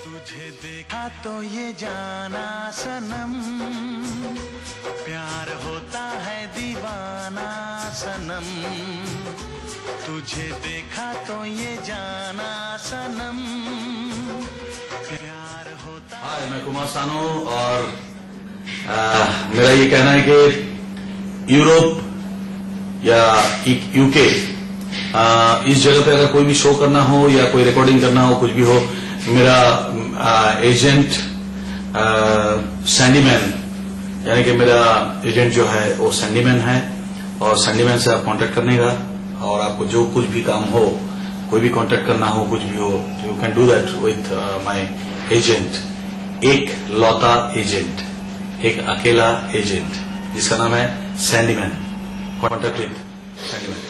तुझे देखा तो ये जाना सनम, प्यार होता है दीवाना सनम। तुझे देखा तो ये जाना सनम, प्यार होता। हाय, मैं कुमार सानू और मेरा ये कहना है कि यूरोप या यूके इस जगह पे अगर कोई भी शो करना हो या कोई रिकॉर्डिंग करना हो, कुछ भी हो, मेरा एजेंट सैंडीमैन, यानी कि मेरा एजेंट जो है वो सैंडीमैन है, और सैंडीमैन से आप कांटेक्ट करने का, और आपको जो कुछ भी काम हो, कोई भी कांटेक्ट करना हो, कुछ भी हो, you can do that with my agent. एक लौता एजेंट, एक अकेला एजेंट जिसका नाम है सैंडीमैन। Contact with सैंडीमैन।